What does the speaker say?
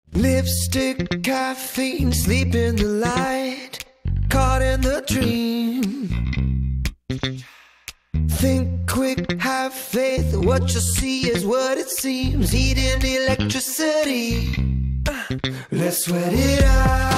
Lipstick, caffeine, sleep in the light, caught in the dream. Think quick, have faith, what you see is what it seems. Heat and electricity, let's sweat it out.